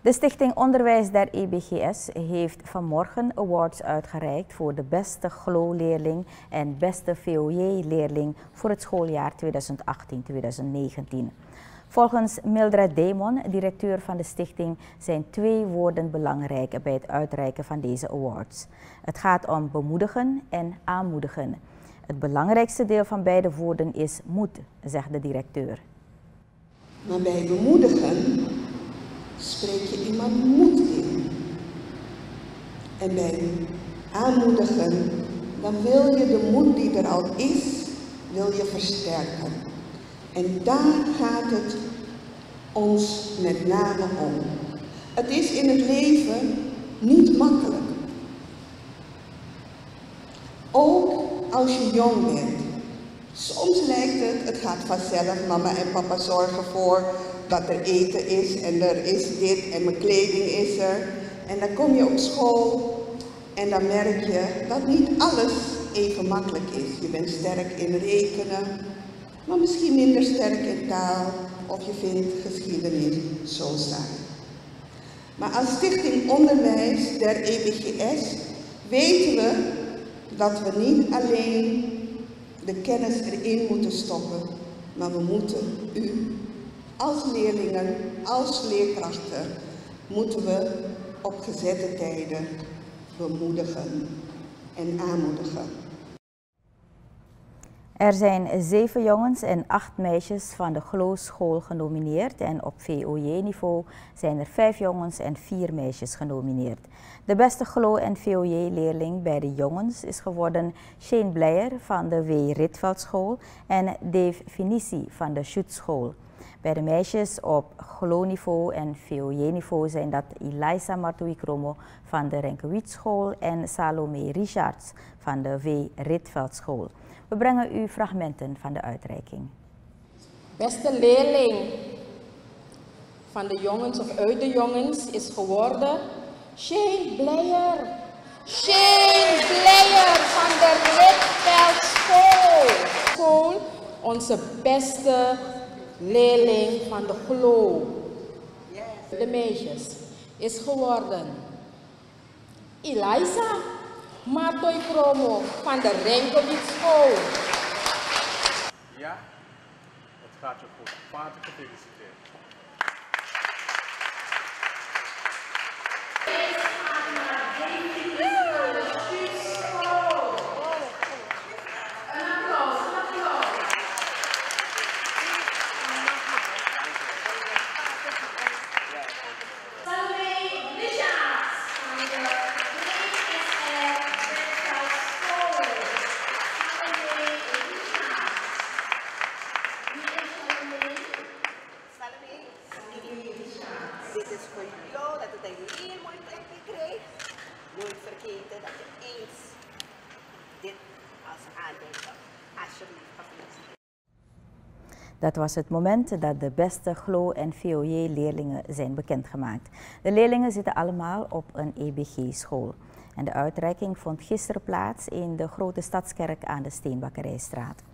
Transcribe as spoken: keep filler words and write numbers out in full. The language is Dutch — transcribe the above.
De Stichting Onderwijs der E B G S heeft vanmorgen awards uitgereikt voor de beste G L O-leerling en beste V O J-leerling voor het schooljaar tweeduizend achttien tweeduizend negentien. Volgens Mildred Damon, directeur van de stichting, zijn twee woorden belangrijk bij het uitreiken van deze awards. Het gaat om bemoedigen en aanmoedigen. Het belangrijkste deel van beide woorden is moed, zegt de directeur. Maar bij bemoedigen spreek je iemand moed in. En bij aanmoedigen, dan wil je de moed die er al is, wil je versterken. En daar gaat het ons met name om. Het is in het leven niet makkelijk. Ook als je jong bent. Soms lijkt het, het gaat vanzelf, mama en papa zorgen voor dat er eten is en er is dit en mijn kleding is er. En dan kom je op school en dan merk je dat niet alles even makkelijk is. Je bent sterk in rekenen, maar misschien minder sterk in taal of je vindt geschiedenis zo saai. Maar als Stichting Onderwijs der E B G S weten we dat we niet alleen de kennis erin moeten stoppen, maar we moeten u als leerlingen, als leerkrachten, moeten we op gezette tijden bemoedigen en aanmoedigen. Er zijn zeven jongens en acht meisjes van de G L O-school genomineerd en op V O J-niveau zijn er vijf jongens en vier meisjes genomineerd. De beste G L O en V O J-leerling bij de jongens is geworden Shane Bleijer van de W. Rietveldschool en Dave Finissi van de Schutschool. Bij de meisjes op G L O-niveau en V O J-niveau zijn dat Eliza Martoui-Kromo van de Renkewietschool en Salome Richards van de W. Rietveldschool. We brengen u fragmenten van de uitreiking. Beste leerling van de jongens of uit de jongens is geworden Shane Bleijer. Shane Bleijer van de Rietveldschool. Onze beste leerling van de G L O. De meisjes is geworden Eliza Martoui-Kromo van de Renkewietschool. Ja, het gaat je goed. Van harte gefeliciteerd. Dit is voor jou, dat het een heel mooi plekje krijgt. Nooit vergeten dat je eens dit als aandenken alsjeblieft gefeliciteerd. Dat was het moment dat de beste G L O en V O J-leerlingen zijn bekendgemaakt. De leerlingen zitten allemaal op een E B G-school. En de uitreiking vond gisteren plaats in de Grote Stadskerk aan de Steenbakkerijstraat.